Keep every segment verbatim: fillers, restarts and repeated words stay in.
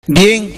Bien,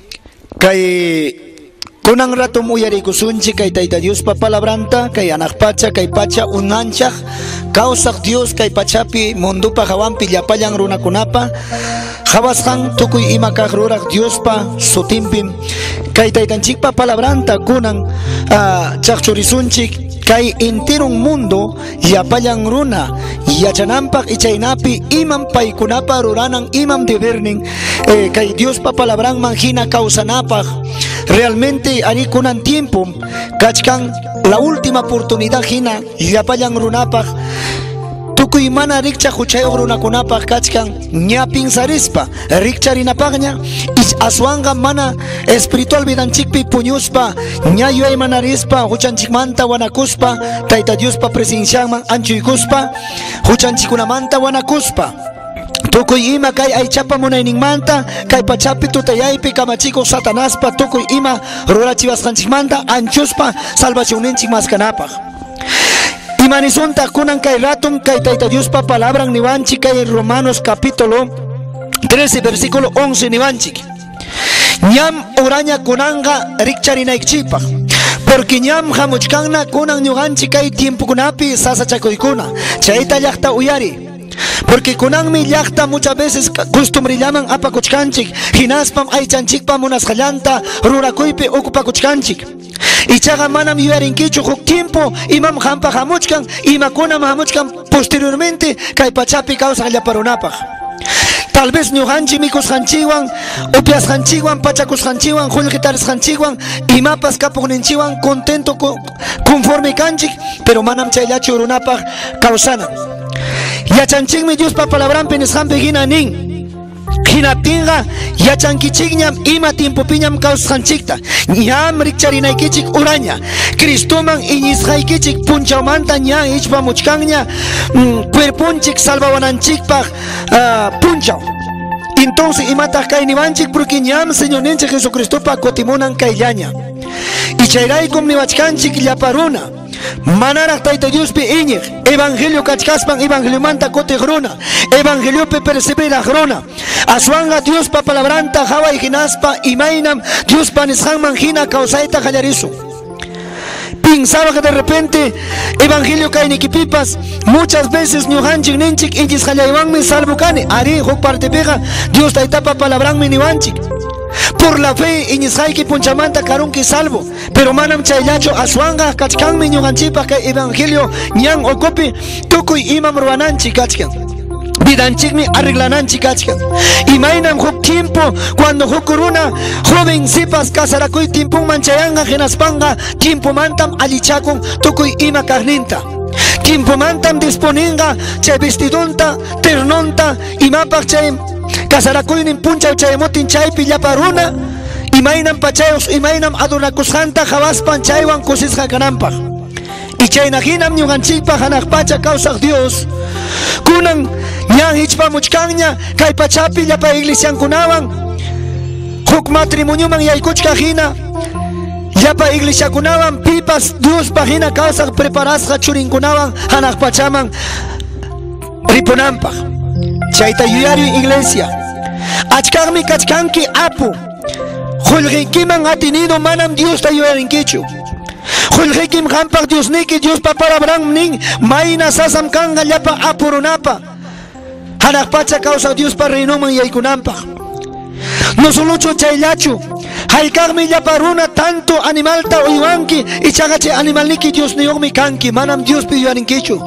kay kunang rato mo yari kusunchi kay Tayta Dios pa palabranta kay anak pacha kay pacha unanchak kausak Dios kay pachapi mundo pa kawampi yapayang runa kunapa hawas kang tukuy ima kakrurak Dios pa sutimpim kay Taytanchik pa palabranta kunang uh, chakchurisunchik kay intirong mundo yapayang runa yachanampak ichaynapi imam paykunapa ruranang imam deberning eh, kay Dios pa palabrang manghina kausanapak realmente ari kunan tiempo kachkan la última oportunidad hina yapayang runapak tukuy mana rikcha huchayog runakunapak kachkan nya pinsarispa rikcha rinapagnya is aswanga mana espiritual vidanchikpi puñuspa nya yuay manarispa huchanchikmanta wanakuspa Tayta Diospa presenciaman anchuykuspa huchanchikunamanta wanakuspa tukuy ima kay aychapa munayninmanta kay pachapi tutayaypi kamachiko satanaspa tukuy ima rurachiwasqanchikmanta anchuspa salvacionninchik maskanapaq imanisunta kunan kay ratum kay Tayta Diospa palabran niwanchik kay Romanos capítulo trece versículo once niwanchik ñam uraña kunanga rikcharinaychipaq porque ñam hamuchkanna kunan ñuqanchik kay tiempukunapi sasachakuykuna chayta llaqta uyari porque kunanmi llaqta muchas veces costumbre llaman apakuchkanchik hinaspam aychanchikpam munasqallanta rurakuypi ocupakuchkanchik ichaqa manam yuyarinkichu huk tiempo imam hampa hamuchkan imakunam hamuchkan posteriormente kay pachapi kawsaq llaparunapaq tal vez ñuqanchik mikusqanchikwan upiasqanchikwan pachakusqanchikwan qullqitarisqanchikwan imapas kapuqninchikwan contento conforme kanchik pero manam chayllachu runapaq kawsana yachanchikmi Diospa palabranpi nisqanpi hina nin hinaptinqa yachankichikñam ima tiempopiñam kawsqanchikta ñam rikcharinaykichik uraña Cristoman iñisqaykichik punchawmanta ña ichpamuchkanña cuerpunchik salvawananchikpaq uh, punchaw entonces imataq kay niwanchik porque ñam Señor ninchik Jesucristopa kutimunan kayllaña y chayraykum niwachkanchik llaparuna manaraq Tayta Diospi iñiq evangelio kachkaspan evangelio manta kutiq runa evangeliopi perseveraq runa aswanga Diospa palabranta haway hinaspa imaynam Diospa nisqanman hina kawsayta qallarisun pensaba que de repente evangelio kaynikipipas muchas veces ñuqanchik ninchik iñisqallaywanmi salvo kani ari huk partepiqa Dios Taytapa palabranmi niwanchik por la fe iñisqayki punchamanta karunki salvo pero manam chayllachu aswanga kachkanmi ñuqanchikpaq kay evangelio ñan ukupi tukuy imam ruwananchik kachkan vidanchikmi arreglananchik kachkan imaynam huk tiempo cuando huk runa joven sipas kasarakuy tiempoman chayanga hinaspanga tiempomantam allichakun tukuy ima kaqninta tiempomantam disponinga chay vestidunta ternonta imapaq chay kasarakuynin punchaw chaymutin chaypi llapa runa imaynam pachayus imaynam adornakusqanta hawaspan chaywan kusisqa kananpaq y chaynahinam ñuqanchikpaq hanaq pacha kawsaq Dios kunan ñan hichpamuchkanña kay pachapi llapa iglesiankunawan huk matrimonioman yaykuchka hina llapa iglesiakunawan pipas Diospaq hina kawsaq preparasqa churinkunawan hanaq pachaman ripunanpaq chayta yuyari iglesia achkaqmi kachkanki apu qullqiykiman atinido manam Diosta yuyarinkichu qullqiykim qampaq Diosniki Diospa palabran nin mayna sasam kanga llapa apu runapa hanaq pacha kawsaq Diospa reinuman yaykunanpaq no solochu chayllachu haykaqmi llapa runa tanto animalta uywanki ichaqa chay animalniki Diosniyuqmi kanki manam Diospi yuyarinkichu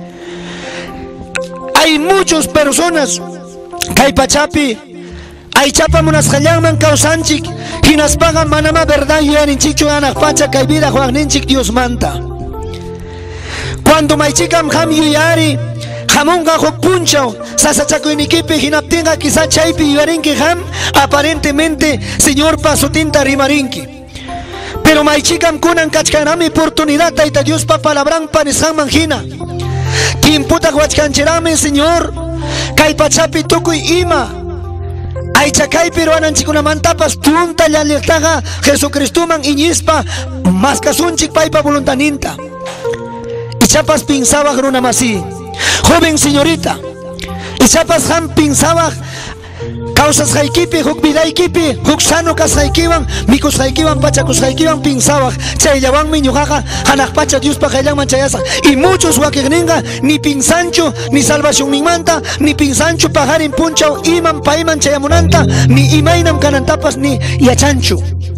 hay muchas personas kay pachapi aychapa munasqallanman kawsanchik hinaspaqa manama verdad yuyarinchikchu hanaq pacha kay vida juaqninchik Dios manta cuando maychikam ham yuyari hamunqa huk punchaw sasachakuynikipi hinaptinqa quizá chaypi yuyarinki ham aparentemente Señor pasutinta rimarinki pero maychikam kunan kachkanami oportunidad Tayta Diospa palabranpa nisqanman hina tiemputaq wachkanchirami Señor kay pachapi tukuy ima aychakaypi ruwananchikunamantapas punta llalliqtaqa Jesucristoman iñispa maskasunchik paypa voluntaninta ichapas pensabaq runamasi joven señorita ichapas han pensabaq causas haikipi, huk vidaikipi, huk sano kasaikiwan, mikus haikiwan, pachakus haikiwan, pinsawak, chayawan miñujaja, hanak pacha Dios pajayan manchayasa. Y muchos wakigninga, ni pinsancho, ni salvación ni manta, ni pinsancho pajarin punchao, iman paiman chayamunanta, ni imainam canantapas, ni yachancho.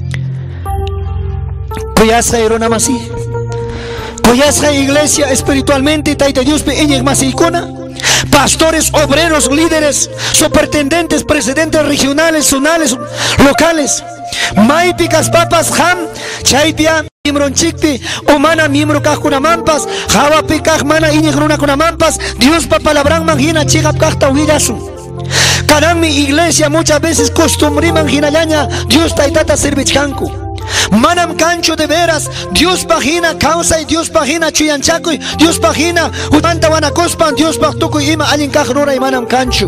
Kuyasja ironamasi. Kuyasja iglesia espiritualmente, taita Dios pe iñek masikuna. Pastores, obreros, líderes, superintendentes, presidentes regionales, zonales, locales. Maipicas papas ham, chaipia, miembron chikpi, humana miembro kakunamampas, java picaj mana iñegruna kunamampas, Dios papalabran mangina chigap kajta huidasu. Cada mi iglesia muchas veces costumbre manginaña, Dios taitata servichkanku. Manam cancho de veras, Dios pagina causa y Dios pagina chuyanchaco y Dios pagina utanta wanacospan, Dios pagtuco y ima alin cajrura y manam cancho.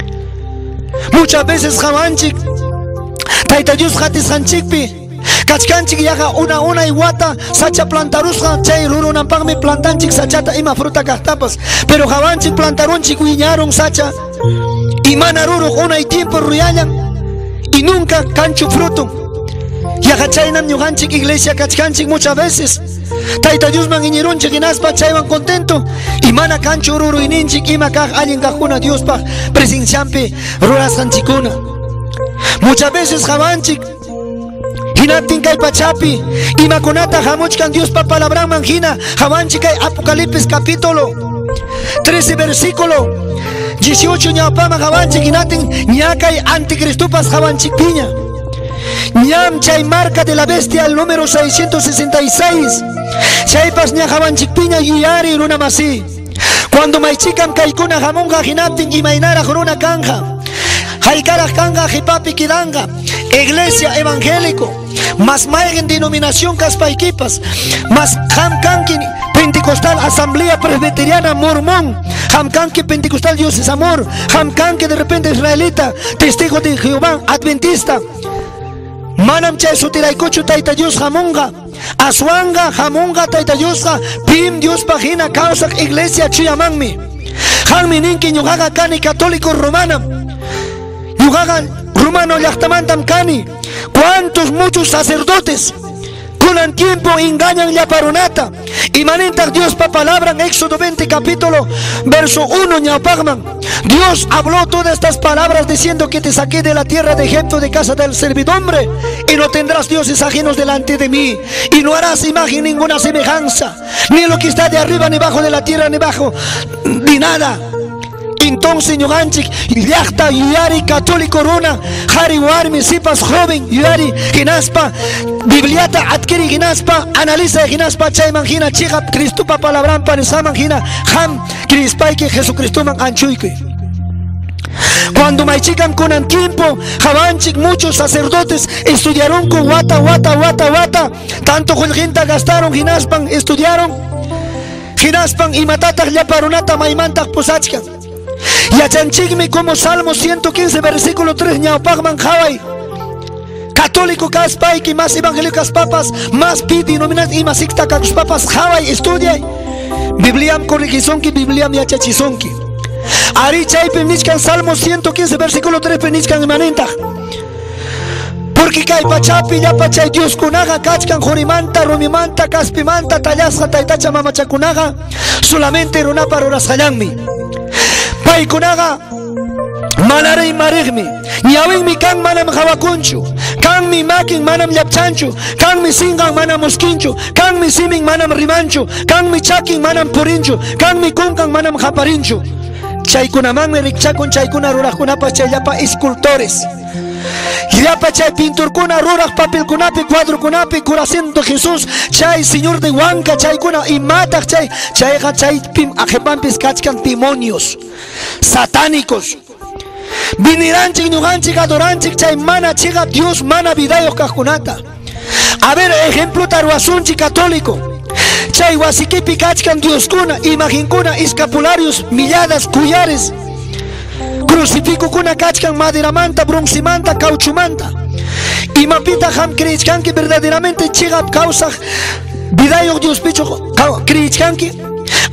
Muchas veces javanchik, taita Dios jatis hanchikpi, kachkanchik yaga una una y guata, sacha plantarusja, chay ruru nampagmi plantanchik sachata ima fruta castapas, pero javanchik plantarunchik wiñaron sacha, y manaruru una y tiempo ruyayan, y nunca cancho fruto. Yajachaynam ñujanchik iglesia kachkanchik muchas veces. Taita Dios man iñirunchik inaspa chaywan contento. Y mana kanchu ruru ininchik ima kaj allen kajuna Dios pa presenciampi rurasqanchikuna. Muchas veces javanchik hinaptin kay pachapi imakunata hamuchkan Dios pa palabran manjina javanchik kay Apocalipsis capítulo trece versículo dieciocho ñawpama javanchik hinatin ñakay anticristupas javanchik piña. Ñam chay marca de la bestia el número seiscientos sesenta y seis. Chaypas ña javanchik piña yuyari runa masi. Cuando maichikam kaikuna jamonga hinaptin imainara runa kanja. Haikara kanga hipapi kidanga. Iglesia evangélico. Más maigen denominación kaspaikipas. Más hamkankin pentecostal asamblea presbiteriana mormón. Hamkanki pentecostal Dios es amor. Hamkanki de repente israelita. Testigo de Jehová adventista. Manam chay sutiraykuchu taita Dios jamunga, aswanga jamunga taita Diosga, pim Dios pagina causa iglesia chuyamanmi. Hanmi ninki ñugaga kani católico romana, ñugaga romano llaqtamantam kani. ¿Cuántos muchos sacerdotes con el tiempo engañan la paronata? Y manenta Dios pa palabra en Éxodo veinte capítulo verso uno ñaupagman. Dios habló todas estas palabras diciendo que te saqué de la tierra de Egipto, de casa del servidumbre, y no tendrás dioses ajenos delante de mí, y no harás imagen ninguna semejanza, ni lo que está de arriba, ni bajo de la tierra, ni bajo, ni nada. Entonces ñuganchik llaqta yuyari católico runa jari warmi sipas joven yuyari hinaspa bibliata adquiri hinaspa analiza hinaspa chayman hina chigap Cristupa palabran panisaman hina ham crispayki Jesucristo man anchuyki. Cuando maichikam kunan tiempo javanchik muchos sacerdotes estudiaron con wata wata wata wata, tanto julginta gastaron hinaspan estudiaron hinaspan y matatak llaparunata maimantak posachkan. Yachanchikmi como Salmo ciento quince versículo tres ñaupagman jawai. Católico kaspayki más evangélicas papas, más pidi nominas y más sixta kakus papas jawai estudia. Bibliam corrigisonki, Bibliam yachachisonki. Ari chaype nichkan Salmo ciento quince versículo tres pe nichkan imanenta. Porque kay pachapi ya pachay Dios kunaga kachkan jorimanta, rumimanta, kaspimanta, tallasja, taitacha mamachakunaga, solamente runapa rurashayanmi. Paikunaga manarei marigmi, ñawinmi kan manam hawakunchu, kan mi makin manam yapchanchu, kan mi singan manam muskinchu, kan mi simin manam rimanchu, kan mi chakin manam purinchu, kan mi kunkan manam haparinchu. Chaykunamanmi rikchakun chaykuna rurajkunapas chayllapa escultores. Llapa chay pinturkuna ruraj papelkunapi cuadrokunapi Curaciendo Jesús chay señor de Huanca chaykuna y mata chay chayqa chay pim ajepampis kachkan demonios satánicos. Viniranchik ñuganchik adoranchik chay mana chiga Dios mana vidayo kajkunata. A ver ejemplo taruasunchik católico. Chay wasikipi kachkan Dioskuna, imaginkuna, escapularios, milladas, collares. Crucifijo kuna kachkan maderamanta, bronzimanta, cauchumanta. Y mapita ham creechkanki verdaderamente chigap causa vidayo Dios picho creechkanki.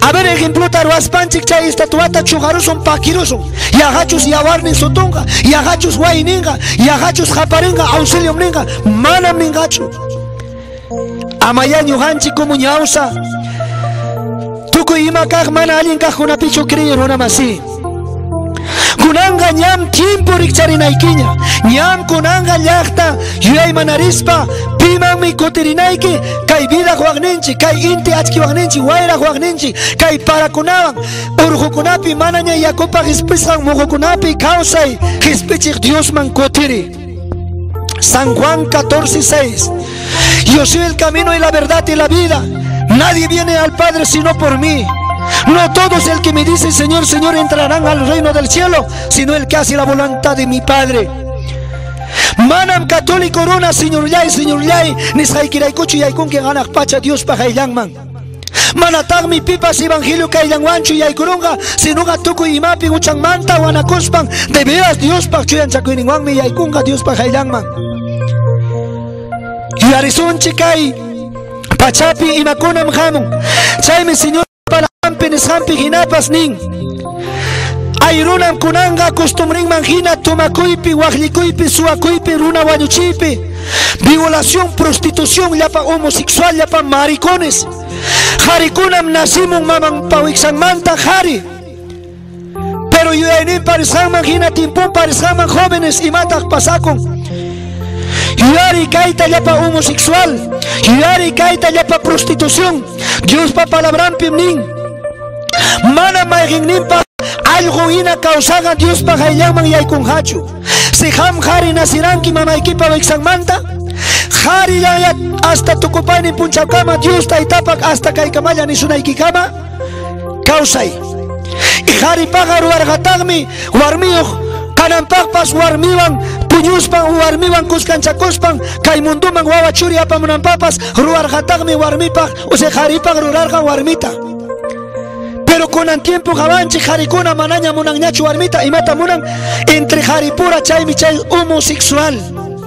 A ver, ejemplo, taruaspanchik chay estatuata chugaruson paquiruson. Y agachos y awarni sotonga. Y agachos guayninga. Y agachos japarenga. Auxilio mninga. Mana mingacho. Amayaño hanchi como ñausa. Tuku ima kag mana alin kag una picho creer una masi. Kunanga ñam tiempo rikcharinaykiña. Ñam kunanga llaqta yuyay manarispa. Piman mi kotirinaiki. Kay vida juagninchi. Kay inti achki juagninchi. Wayra juagninchi. Kay parakunawan. Urjukunapi manaña yakupa hispisgan mujukunapi kausay. Hispichik Dios man kotiri. San Juan catorce seis. Yo soy el camino y la verdad y la vida. Nadie viene al Padre sino por mí. No todos el que me dice Señor, Señor entrarán al reino del cielo, sino el que hace la voluntad de mi Padre. Manam católico runa, Señor Yay, Señor Yay, nishaikiraikuchu yaikun que ganak pacha Dios pa haylangman. Manatag mi pipas evangelio kaylangwanchu yaikurunga, sinuga tuku imapi uchang manta wanakuspan, de veras Dios pa chuyan chakuiningwan mi yaikunga Dios pa haylangman. Yarizun chikay, pachapi imakunam hamun, chaymi Señor palampi nishampi hinapas nin. Ayrunam kunanga costumbrin manjina tomakuypi, wajlikuypi, suakuypi, runa wañuchiypi. Violación, prostitución, llapa homosexual, llapa maricones. Jarikunam nasimun maman pawiksanmanta jari. Pero yuyaynin parizan manjina timpun parizan jóvenes y matak pasakon. Yuyari kaita llapa homosexual. Yuyari kaita llapa prostitución. Dios pa palabran pimnin. Mana maignin pa algo ina causaga Dios pa hayllaman yaykun hachu. Si ham jari nasiranki mamaykipa wiksanmanta. Jari ya hasta tukupani punchakama Dios taitapak hasta kaikamaya nisunaykikama. Causay. Y jari paga ruargatagmi warmiyuq kananpaqpas warmiwan puñuspan warmiwan kuskanchakuspan kay munduman wawachuri apamunanpapas ruargatagmi warmipaq o sea jaripaq rurarqa warmita. Pero con el tiempo javanchi jarikuna manaña munan ñachu warmita y mata munan entre jaripura chaymi chay homosexual.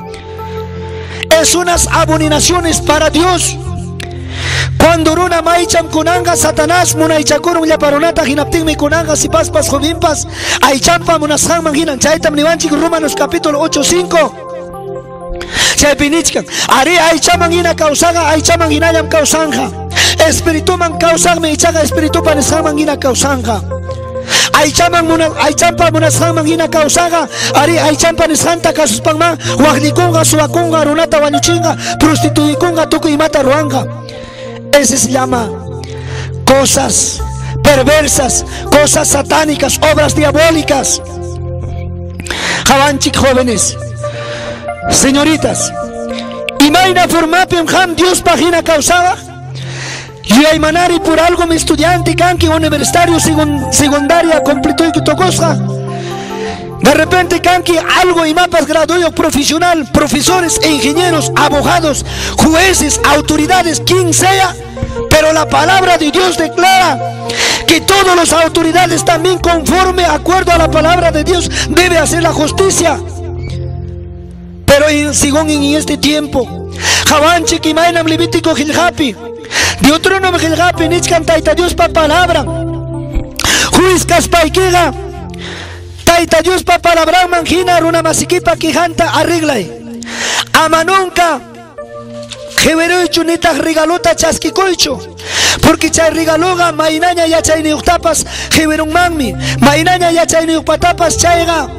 Es unas abominaciones para Dios. Cuando runa maichan kunanga Satanás munaichakurun llaparonata hinaptinmi kunanga si paspas jovinpas aichampa munashan manginan chaytam niwanchik Romanos capítulo ocho cinco. Chaypinichkan ari aichaman hina causaga aichaman hinayam causanja. Espíritu man causangme ichaga espíritu paneshan mangina causanja. Aichaman muna aichampa munashan mangina causaga ari aichampa nishanta kasuspangma wajlikunga suakunga runata wañuchinga prostituikunga tuku imata ruanga. Ese se llama cosas perversas, cosas satánicas, obras diabólicas. Javanchik jóvenes, señoritas, imaina formapim ham Dios página causaba. Y hay manari por algo mi estudiante canqui universitario secundaria completó y tocosa. De repente canqui algo y mapas graduado profesional, profesores e ingenieros, abogados, jueces, autoridades, quien sea. Pero la palabra de Dios declara que todas las autoridades también conforme acuerdo a la palabra de Dios debe hacer la justicia. Pero en, según en este tiempo, Javanchi Kimainam Levítico Giljapi, Deuteronomio Giljapi, Nichkan Taita Dios pa palabra, Juizkas Paikiga, Taita Dios pa palabra manjina, Runa Masikipa Kijanta arreglay. Amanonka, Jeveroichu Nitak Rigalota Chaskikoichu, porque chay rigaloga, Mainaña ya chay ni uktapas, Jeverun Mangmi, Mainaña ya chay ni ukpatapas, chayga,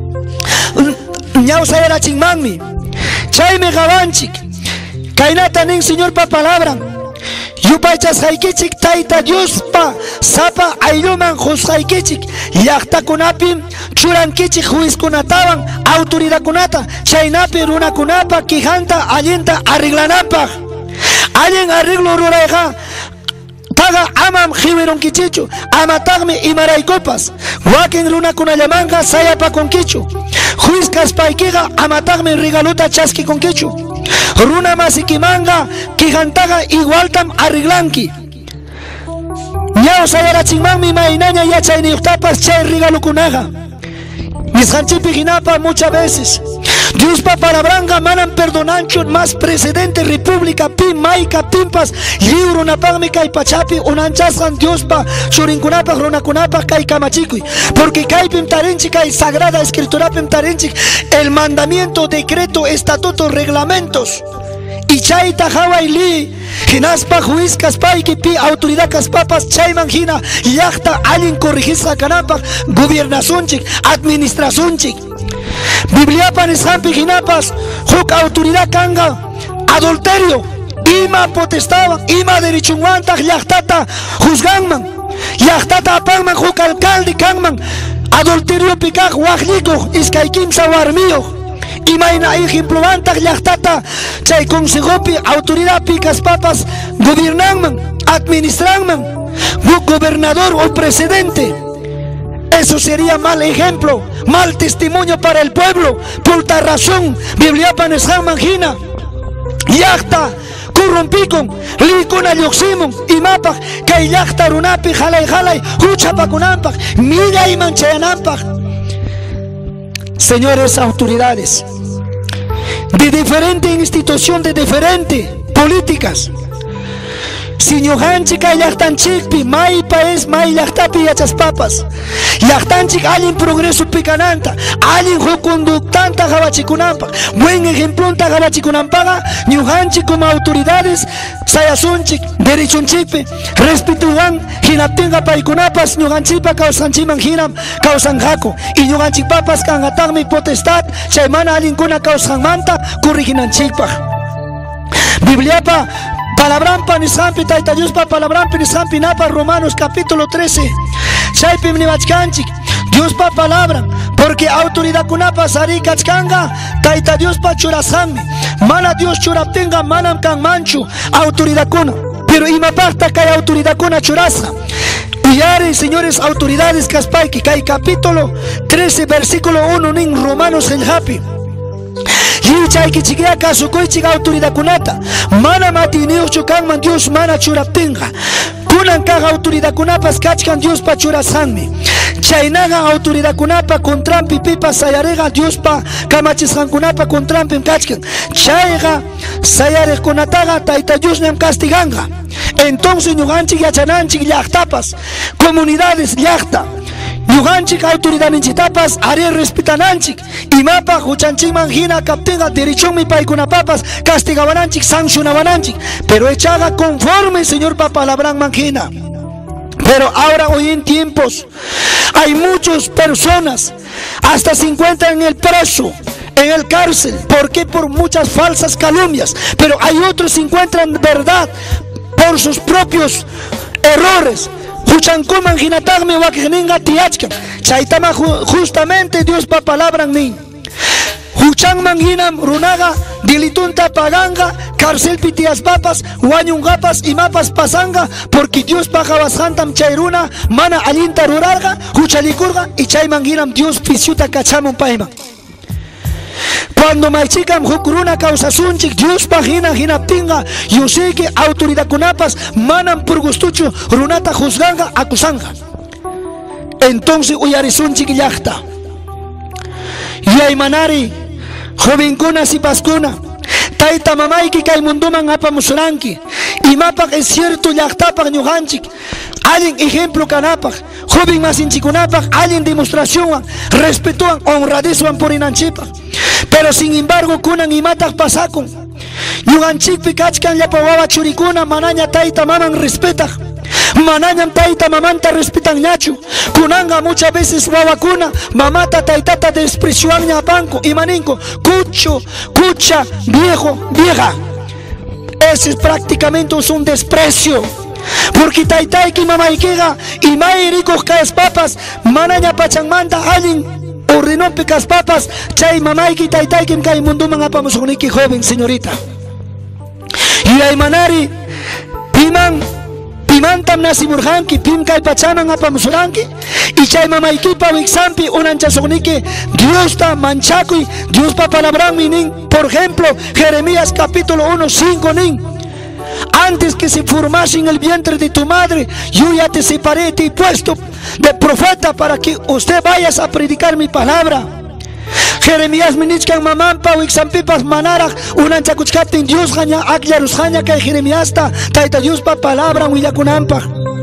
Ñausa era chingmangmi, chay me gavanchik, Kainata nin Señor pa palabra. Yupaychas haikichik taita Dios pa sapa ayuman jus haikichik llaqta kunapim churankichik juiz kunatawan autoridad kunata chaynapi runa kunapa kijanta allinta arreglanapaq allen arreglo rurayqa taga amam jiwiron kichichu amatagmi imaraykupas wakin runa kunallamanqa sayapa kunkichu juiz kaspaykiqa amatagmi regaluta chaski kunkichu Runa masikimanga kijantaga igualtam arreglanki. Ñao sayara chingmanmi mainaña ya chay niuktapas chay regalukunaga. Mis hanchipi ginapa muchas veces. Dios pa palabranga manan perdonancho más presidente república pi maika pimpas libro napagmi kay pachapi unanchasan Dios pa churinkunapa runakunapa kay kamachikuy porque kay pim tarinchi kay sagrada escritura pim tarinchi el mandamiento, decreto, estatuto, reglamentos y chayta hawaili hinaspa juiz kaspayki pi autoridad kaspapas chayman hina yachta alguien corregisa kanapa gobernacionchik administracionchik Biblia panishampi hinapas huk autoridad kanga adulterio ima potestaba ima derichunwantaq llaktata juzganman llaktata apanman huk alcalde kanman adulterio pikaq waqlikuq iskay kimsa warmiyuq imayna ejempluwantaq llaktata chay consejopi autoridad pikas papas gobernanman administranman huk gobernador o presidente. Eso sería mal ejemplo, mal testimonio para el pueblo. Por tal razón, Biblia paneshan manjina yachta corrompicon likuna yoximon y mapa que yachta runapi jalay jalay huchapakunampak milla y manchayanampak. Señores autoridades de diferente institución, de diferente políticas, si ñuqanchik kay llaqtanchikpi may país may llaqtapi yachas papas llaqtanchik allin progreso picananta allin huk conductanta hawachikunampak buen ejemplonta hawachikunampak ñuqanchik como autoridades sayasunchik derechonchikpi respetuwan hinaptinqa paykunapas ñuqanchikpa kawsanchikman hinam kawsanqaku y ñuqanchik papas kanqataqmi potestad chay mana allinkuna kawsanmanta corrijinanchikpaq. Bibliapa palabran panishampi Tayta Dios pa palabran panishampi napa Romanos capítulo trece chaypim niwachkanchik Dios pa palabra porque autoridad kunapa sari kachkanga Tayta Dios pa churashanmi mana Dios churaptinga manam kan manchu autoridad kuna pero imapaqta kay autoridad kuna churasqa uyari señores autoridades kaspayki kay capítulo trece versículo uno nin Romanos el happy y chayki chiquilla kasukoychik autoridad kunata mana matiniuq chukanman Dios mana churaptinqa kunan kaq autoridad kunapas kachkan Dios pa churasqanmi chaynaqa autoridad kunapa contrampi pipas sayariqa Dios pa kamachisqankunapa contrampim kachkan chayqa sayariqkunataqa Tayta Dios ñam castiganqa. Entonces ñuqanchik yachananchik llaqtapas comunidades llaqta ñuqanchik autoridadninchiktapas ari respetananchik imapaq huchanchikman hina kaptinqa derechonmi paykunapapas castigawananchik sancionawananchik pero echaga conforme Señor pa palabranman hina. Pero ahora hoy en tiempos hay muchas personas hasta se encuentran en el preso, en el cárcel. ¿Por qué? Por muchas falsas calumnias. Pero hay otros que se encuentran verdad por sus propios errores. Justamente Dios pa palabra en mí. Huchan manginam runaga, dilitunta paganga, cárcel pitias papas, guanyun gapas y mapas pasanga, porque Dios pagabas hantam chayruna, mana alinta rurarga, huchalikurga y chay manginam Dios pisiuta cachamon paima. Cuando maichikam hukuruna causa sunchik, Dios pagina hinaptinga, yo sé que autoridad kunapas manan por gustucho, runata juzganga, acusanga. Entonces uyari sunchik llaqta. Yay manari. Jovencunas y pascuna Tayta mamayki kay munduman apamusuranki imapak es cierto llaqtapak ñuqanchik alguien ejemplo kanapak joven masinchikunapak alguien demostración respetuan honradezwan purinanchipak pero sin embargo kunan imatak pasakun ñuqanchikpi kachkan llapa wawa churikuna manaña tayta maman respetak manañam tayta mamanta respetan ñachu kunanga muchas veces wawakuna mamata taytata desprecian ñapanko imaninko cucho cucha viejo vieja. Ese es prácticamente un desprecio porque taytayki mamaykiqa imayrikuq kayas papas manaña pachanmanta allin ordenó pecas papas chay mamayki taytaykim kay munduman apamusuniki joven señorita y ay manari piman pimantam nasimurhanki pim kay pachaman apamusuranki y chay mamaykipa wiksampi unanchasoniki Dios ta manchakuy Dios pa palabranmi nin por ejemplo Jeremías capítulo uno cinco nin antes que se formase en el vientre de tu madre yo ya te separé te he puesto de profeta para que usted vayas a predicar mi palabra Jeremías minichkan mamampa wiksampipas manaraj unancha kuchkaptin Dios gaña aklarusjaña kay Jeremíasta Tayta Diospa palabra willakunanpaj.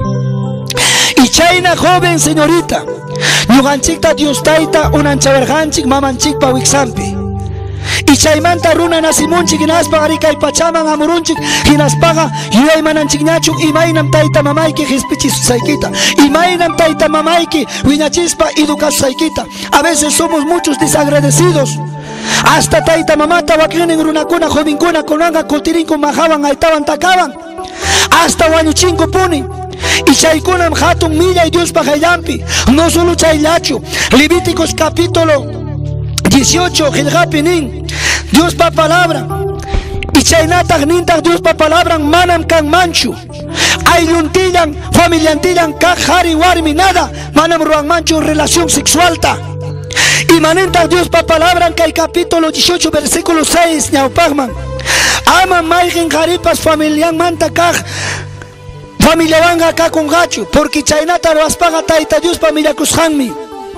Y chayna joven señorita ñuqanchikta Dios Tayta unanchawarjanchik mamanchikpa wiksampi. Y chaymanta runa nasimunchik hinaspa ari kay pachaman amurunchik hinaspaqa yuyay mananchikñachu imaynam Tayta mamayki hisp'ichishusaykita, imaynam Tayta mamayki wiñachispa educasusaykita. A veces somos muchos desagradecidos. Hasta Tayta mamata wakrinin runakuna jovinkuna kunanga kutirinko mahawan aytawan takawan hasta wañuchinku punin. Y chaykunam hatun millay Diospa hayllampi. No solo chayllachu, Levíticos capítulo dieciocho qillqapi nin Diospa palabra. Y chaynataq nintaq Diospa palabra manam kanmanchu. Aylluntillan, familiantillan kaq qhari warmi nada manam ruwanmanchu relación sexualta. Y manentaq Diospa palabra kay capítulo dieciocho versículo seis ñawpaqman. Ama mayqin qharipas familianmanta kaq familia wanga kakungachu, porque chaynata ruwaspaqa Tayta Diospa millakusqanmi.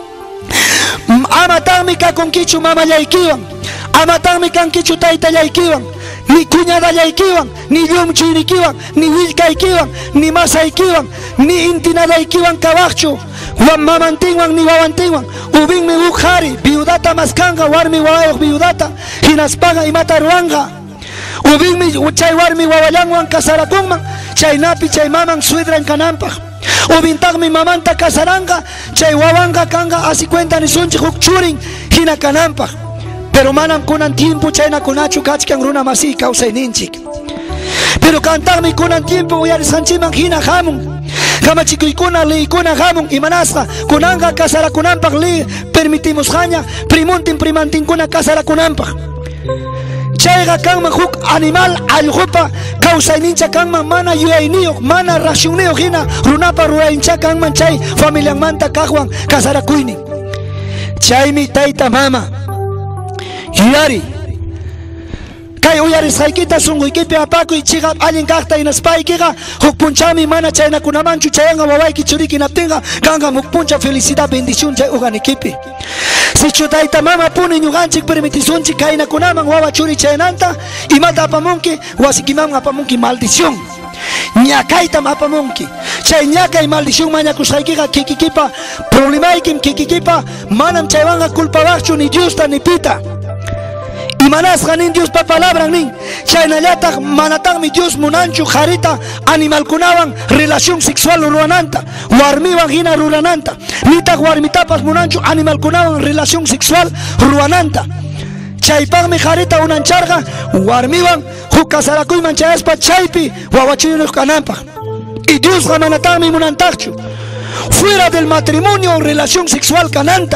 Amataqmi kakunkichu mamallaykiwan, amataqmi kankichu taytallaykiwan, ni cuñadallaykiwan, ni llumchuynikiwan, ni willkaykiwan, ni masaykiwan, ni intinadaykiwan kawaqchu, mamantinwan ni wawantinwan. Ubinmi huk qhari viudata maskanqa, warmi wawayuq viudata hinaspaqa imata ruwanqa. Ubinmi chay warmi wawallanwan kasarakunman, chaynapi chay maman suedran kananpaq. Ubintaqmi mamanta kasaranqa, chay wawanqa kanqa asi cuenta nisunchik huk churin hina kananpaq. Pero manam kunan tiempo chayna kunachu kachkan runa masi kawsayninchik. Pero kantaqmi kunan tiempo uyarisqanchikman hina hamun. Kamachikuykuna liykuna hamun imanasqa kunanqa kasarakunanpaq li permitimusqaña primuntin primantinkuna kasarakunanpaq. Chayqa kanman huk animal allqupa kawsaynincha kanman mana yuyayniyuq mana rasyunniyuq hina runapa ruraynincha kanman chay familianmanta kaqwan kasarakuynin. Chaymi Tayta mama yuyari kay uyarisqaykita sunquykipi apakuy chiqap allin kaqta hinaspaykiqa huk punchami mana chaynakunamanchu chayanqa wawayki churiki hinaptinqa kanqam huk puncha felicidad bendición chay uqanikipi. Sichu Tayta mama puni ñuqanchik permitisunchik kaynakunaman wawa churi chaynanta imata apamunki wasikiman apamunki maldición ñakaytam apamunki. Chay ñakay maldición mañakusqaykiqa kikikipa problemaykim kikikipa manam chaywanqa culpawaqchu ni Diosta ni pita. Imanasqa nin Diospa palabra nin chaynallataq manataqmi Dios munanchu qharita animalkunawan relación sexual rurananta, warmiwan hina rurananta, nitaq warmitapas munanchu animalkunawan relación sexual rurananta. Chaypaqmi qharita unancharqa warmiwan huk kasarakuyman chayaspa chaypi wawachuyuq kananpaq. Y Diosqa manataqmi munantaqchu fuera del matrimonio relación sexual kananta.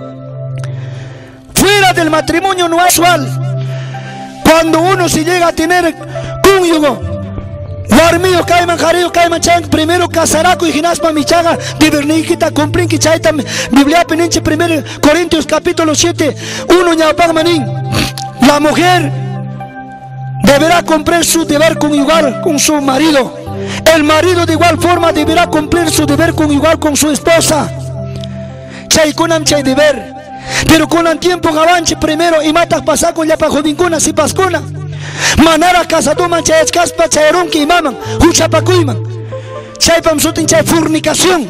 Fuera del matrimonio no es sexual. Cuando uno se llega a tener cónyuge, warmiyo kayman qhariyo kayman chay primero casaraku y hinaspa michaga de verniquita cumplen que chayta Biblia peninche primero Corintios capítulo siete uno ñawpaqmanin. La mujer deberá cumplir su deber conyugal con su marido. El marido de igual forma deberá cumplir su deber conyugal con su esposa. Chay kunam chay deber. Pero con el tiempo gavanche primero y matas pasako llapa jovinkuna si paskuna manara casatuman chayachkaspa chayarunki imaman huchapakuyman chaypam sutin chay fornicación.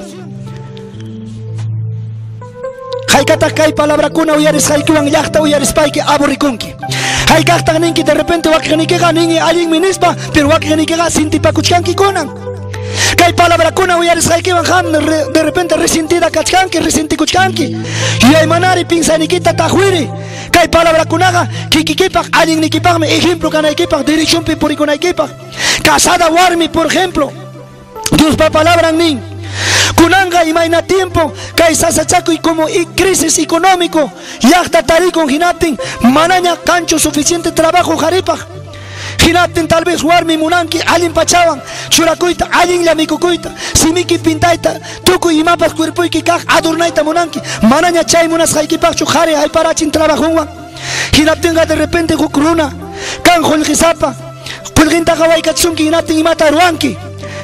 Haykataq kay palabrakuna uyarisqaykiwan llaqta uyarispayki aburrikunki. Haykaqtaq ninki de repente wakiqnikiqa ningi allinmi nispa pero wakiqnikiqa sintipakuchkanki kunan. Kay palabrakuna uyarisqaykiwan ham de repente resentida kachkanki resentikuchkanki yuyay manari pinsanikita tajwiri. Kay palabrakunaqa kikikipaq allinnikipaqmi ejemplo kanaykipaq derechonpi purikunaykipaq. Casada warmi por ejemplo Diospa palabran nin kunanqa imayna tiempo kay sasachakuy como y crisis económico llaqta tarikun hinaptin manaña kanchu suficiente trabajo qaripaq. Hinaptin tal vez warmi munanki allin pachawan churakuyta allin llamikukuyta simiki pintayta tukuy imapas cuerpuyki kaq adornayta munanki manaña chay munasqaykipaqchu qhari ayparachin trabajunwan. Hinaptinqa de repente huk runa kan qullqisapa qullqintaqa waykachunki hinaptin imata ruwanki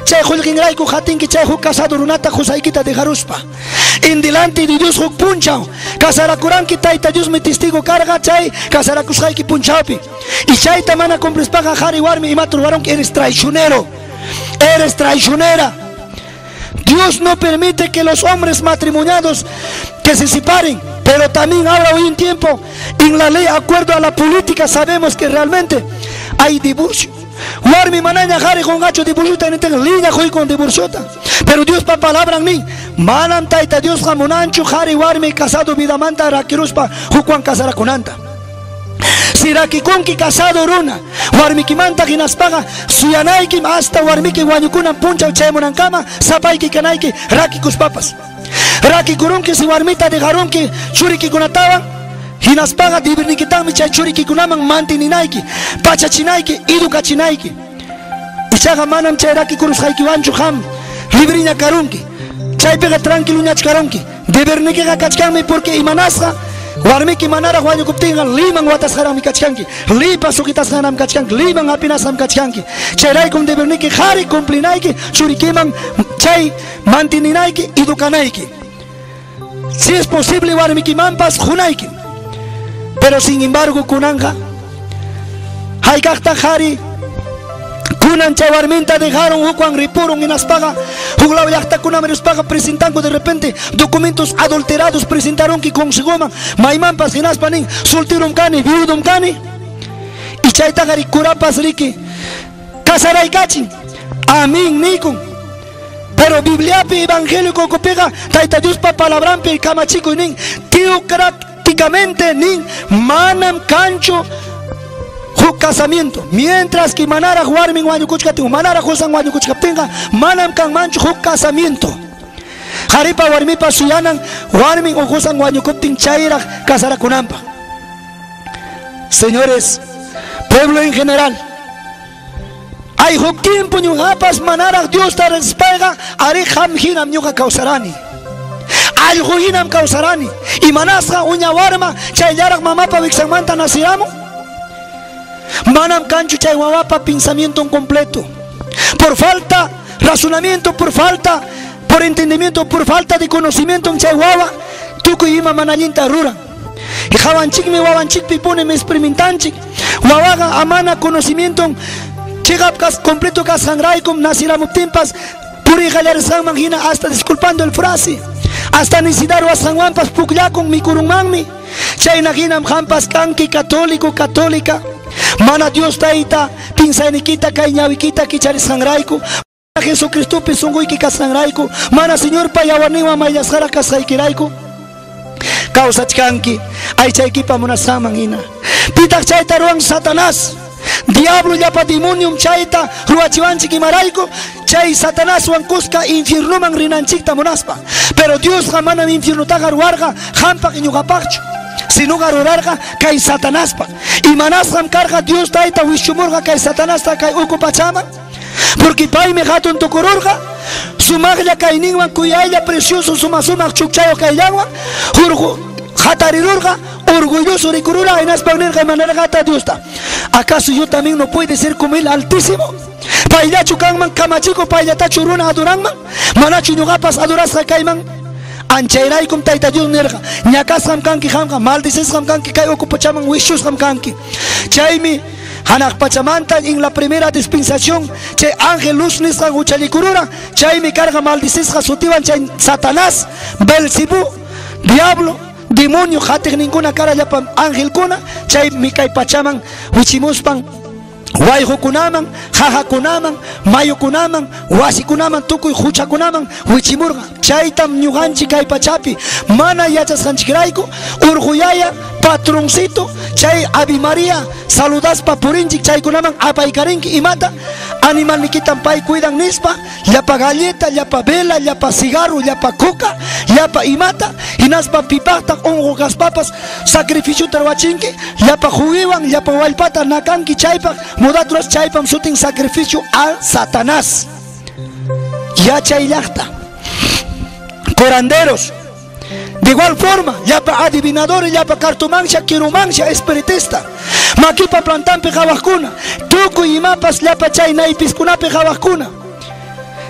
chay julkinrayku hatinki chay huk casado runata husaykita dejaruspa en delante de Dios huk punchao casarakuranki tayta Dios mi testigo carga chay casarakushayki punchaupi y chayta mana cumplispaga jari warmi imatur waronki eres traicionero, eres traicionera. Dios no permite que los hombres matrimoniados que se separen, pero también ahora hoy en tiempo en la ley, acuerdo a la política, sabemos que realmente hay divorcio. Warmi manaña jari con gacho divorcio también tengo línea hoy con divorcio. Pero Dios pa palabra en mí, manam taita Dios jamonancho jari warmi casado vida manta rakiruspa juan casara con anta. Si rakikunki casado runa, warmiki manta ginaspaga, suyanaiki hasta warmiki guanyukunan puncha chaymunankama, sapaiki kanaiki rakikus papas. Rakikurunki si warmita de garunki, churiki kunatawa, ginaspaga dibirnikitami chay churiki kunaman mantininaiki, pachachinaiki, idukachinaiki. Ichaga manam chay rakikurus haiki wanchu ham, libriña karunki, chay pega tranquiluña chkarunki, dibirnikiga kachkami porque imanasga. Warmiki manara huaño kuptinga liman watas haram kachkanki lipa sukitas haram kachkanki liman apinas ham kachkanki chay kum deberniki hari cumplinaiki churikiman chay mantininaiki idukanaiki. Si es posible warmiki mampas junaiki, pero sin embargo kunanja haykakta hari kunan chay warminta dejaron hukuan ripuron en aspaga juglaw yakta kunameros paga presentando de repente documentos adulterados presentaron que con sigoma maimampas ginaspanin solteron kani viudum kani y chayta gari kurapas riki kasaray kachin amin nikun. Pero bibliapi evangélico copega taita Dios pa palabrampi kamachico nin teocráticamente nin manam cancho casamiento, mientras que manara warmin guanyukuchkatinga manara josan guanyukuchkatinga manam kan manchu huk casamiento jaripa warmipa suyanan warmin o josan guanyukuptin chayra casara kunampa. Señores, pueblo en general, hay huk tiempo ñuqapas manara Dios ta respega ari ham hinam ñuqa causarani algo hinam causarani y manasqa uña warma chayllaraq mamapa wiksanmanta nasiramo manam cancho chay wawapa pensamiento completo por falta razonamiento, por falta por entendimiento, por falta de conocimiento en chay wawa tukuy ima manallinta rura y jawanchikmi wawanchikpi ponen experimentanchik wawaga amana conocimiento chegapkas completo kashanraykum nasiramuptimpas puri qallarisqanman hina hasta disculpando el frase hasta necesidad wasanwanpas puklakun mikurunmanmi chayna hinam hampas kanki católico católica mana Dios taita pinsaynikita kay ñawikita kicharisqanrayku Jesucristo pisunguyki kasqanrayku mana Señor payawarniwan mayllasqara kasqaykirayku kawsachkanki aychaykipa munasqanman hina pitaq chayta ruwan Satanás diablo llapa demonium chayta ruwachiwanchik imarayku chay Satanás wan kuska infiernoman rinanchikta munaspa pero Dios manam infiernutaqa ruwarqa hampaq ñuqapaqchu sino garurarga kay Satanás pa y manasam carga Dios taita wishumurga kay Satanás ta kay ocupachama porque pai me gato en tocororga sumaglia kay ningwan kuyaya precioso suma suma chukchayo kay yagua urgo jatarirurga orgulloso rikurura en aspanerga manera gata Dios ta acaso yo también no puede ser como el Altísimo pailla chukanman kamachico pailla ta churuna aduranman manachu ñuqapas adurasqa kayman anchayraykum tayta Dios nerga ñakasqam kanki hamqa maldicesqam kanki kay ocupachaman wishusqam kanki chaymi hanaq pachamanta en la primera dispensación chay ángel luz nisqa uchalikurura chaymi karqa maldicesqa sutiwan chay Satanás Belzebú diablo demonio jatiq ninkuna kara llapan angelkuna chaymi kay pachaman wichimuspan wayhukunaman, jajakunaman, mayukunaman, wasikunaman, tukuy huchakunaman, wichimurga. Chaytam ñuqanchik kay pachapi mana yachasqanchikrayku urquyaya patroncito chay Ave María saludaspa purinchik chaykunaman apaykarinki imata animalnikitan pay cuidan nispa llapa galleta, llapa vela, llapa cigarro, llapa coca, llapa imata hinaspa pipaqta unqu kaspapas sacrificio tarwachinki llapa juguiwan, llapa wallpata nakanki chaypaq mudaturas chaypam sutin sacrificio a Satanás yachaylaqta coranderos. De igual forma, llapa adivinadores, llapa cartomancia, quiromancia, espiritista. Maquipa plantampe jabascuna. Tuco y mapas, llapa chay naipis kunape jabascuna.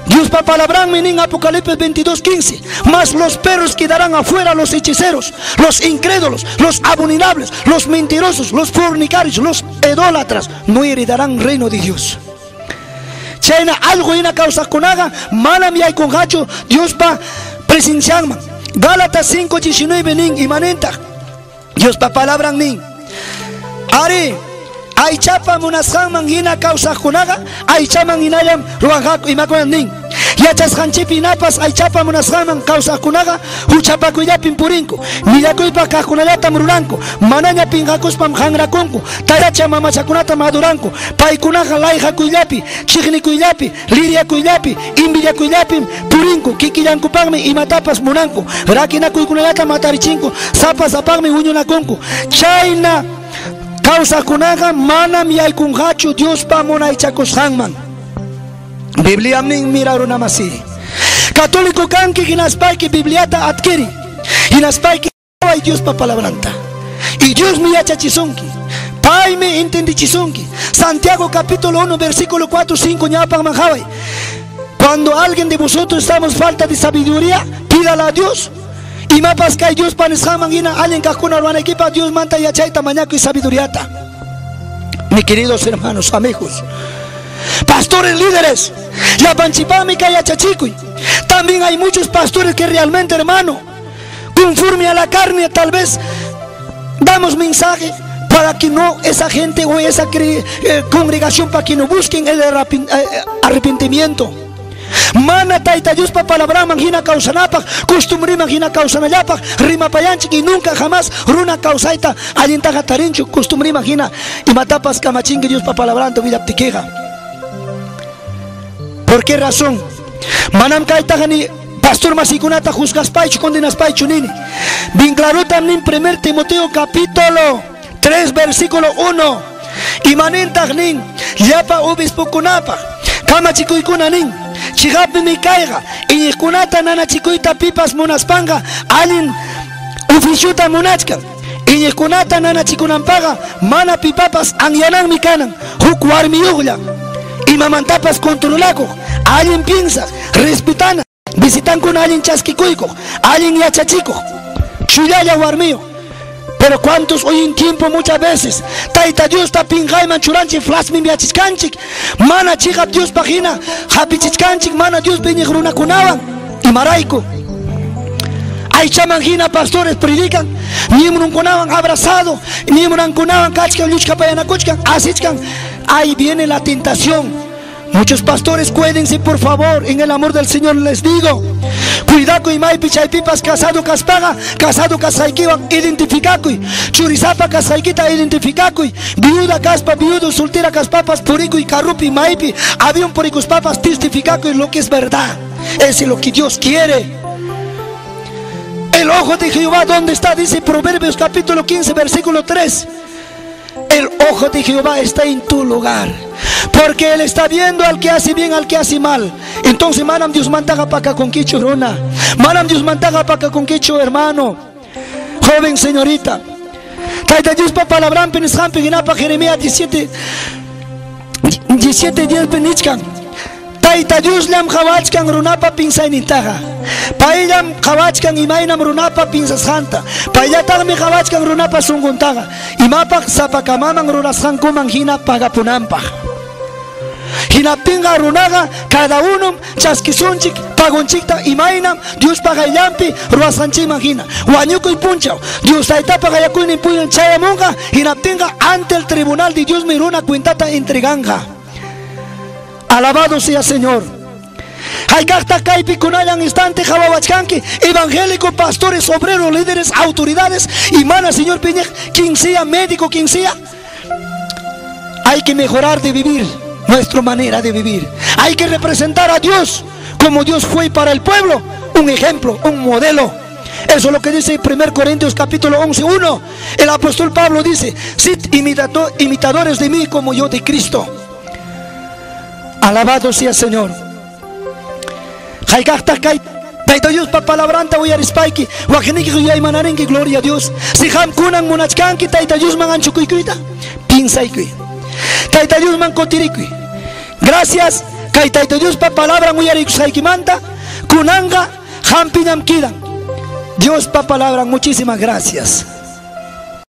Dios pa palabra en Apocalipsis veintidós quince. Mas los perros quedarán afuera, los hechiceros, los incrédulos, los abominables, los mentirosos, los fornicarios, los idólatras, no heredarán reino de Dios. China algo en la causa con haga, mala mi hay con hacho, Dios pa presenciarman. Gálatas cinco diecinueve nin imanenta. Dios pa palabra nin. Ari, ay chapa munasman hina causa con haga, ay chaman inayam ruanjak imakuan nin. Yachas hanchipi napas ay chapa munasman causa con haga, uchapa kuyapin purinko, milakuipa kakunayata muranko, mananya pingakus pam hangrakonko, taracha mamachakunata maduranko, paikunaja laija kuyapi, chigni kuyapi, liria kuyapi, imbilia kuyapi, purinko, kikiyanko pagme y matapas munanko, rakina kuikunayata matarichinko, zapas apagme uñunakonko, chaina causa kunaga mana mi ay kunhachu Dios pa mona ichakos hangman. Biblia ning miraron amasi. Católico kanki ginaspai que Bibliata adquiri. Ginaspai que hay Dios pa palabranta. Y Dios mi achachisonki. Pai me entendi chisonki. Santiago capítulo uno versículo cuatro cinco ñapa manjawai. Cuando alguien de vosotros estamos falta de sabiduría, pídala a Dios. Y mapas que hay Dios paneshaman gina alguien kakuna ruana equipa Dios manta y achaita mañaco y sabiduriata. Mis queridos hermanos, amigos, pastores líderes, la panchipámica y achachicuy. También hay muchos pastores que realmente, hermano, conforme a la carne, tal vez damos mensaje para que no esa gente o esa eh, congregación para que no busquen el arrepentimiento. Mana taita Dios pa palabra mangina causanapak, costumbre mangina causanayapak, rima payanchi y nunca jamás runa causaita alientaja tarincho, costumbre mangina y matapas camachingue Dios pa palabra tu vida ptiqueja. ¿Por qué razón? Manam kaitagani pastor masikunata juzgas paichu condenas paichu nini. Vinclaró también primer Timoteo capítulo tres versículo uno. Y manentagnin yapa obispo kunapa kama chikuikunanin chigapi mi caiga y kunata nana chikuita pipas monaspanga alin oficiuta monachka y kunata nana chikunampaga mana pipapas anyanan mi kanan hukwar mi ugla y mamantapas controlako alguien piensa respetana visitan con alguien chasquikuiko alguien yachachico chuyaya warmio. Pero cuántos hoy en tiempo muchas veces taita Dios ta pingay manchuranchi flasmi miachichanchik mana chica Dios pagina hapichichanchik mana Dios beñegruna kunawan y maraico ay chamangina pastores predican ni mun kunawan abrazado ni mun kunawan kachkan luchka payana kuchkan asichkan. Ahí viene la tentación. Muchos pastores, cuídense por favor, en el amor del Señor les digo. Cuidado y mai pichay pipas casado caspaga, casado casaikiwan identificacuy, churizapa casaikita identificacuy, viuda caspa, viudo, soltera caspapas, purico y carrupi, maipi, avión poricos papas, testificacuy lo que es verdad. Ese es lo que Dios quiere. El ojo de Jehová, ¿dónde está? Dice Proverbios capítulo quince, versículo tres. El ojo de Jehová está en tu lugar, porque Él está viendo al que hace bien, al que hace mal. Entonces, manam Dios mantaga para con quicho rona, manam Dios mantaga para con quicho hermano, joven señorita. Taita Dios pa palabran penishan peginapa Jeremías diecisiete, diecisiete diez penichkan. Taita Dios lam khawachkan runapa pinsainitaga. Paillam khawachkan imainam runapa pinsasanta. Pailatagmi khawachkan runapa sunguntaga. Imapak sapakamamang runashan kuman hina pagapunampa. Hinapinga runaga cada uno chaskisunchik pagonchikta imainam Dios pagayampi ruasanchi magina. Wanyuko y punchao. Dios taita pagayakuni puyan chayamunga. Hinapinga ante el tribunal de Dios miruna cuentata entreganga. Alabado sea Señor. Hay carta caipi con hayan instante jababachkanki, evangélicos, pastores, obreros, líderes, autoridades y mana, Señor Piñej, quien sea médico, quien sea. Hay que mejorar de vivir nuestra manera de vivir. Hay que representar a Dios como Dios fue para el pueblo, un ejemplo, un modelo. Eso es lo que dice primero Corintios capítulo once, uno. El apóstol Pablo dice: sed imitadores de mí como yo de Cristo. Alabado sea Señor. Taita Dios pa palabranta voy a rispaiki. Wajeniki huyay manarenki, gloria a Dios. Si ham kunan monachkanki, taita Dios man anchukuikuita. Pinsaikui. Taita Dios man kotirikui. Gracias. kay Tayta Dios pa palabra uyarikusqaykimanta kunanga hampiñam kidan. Dios pa palabra, muchísimas gracias.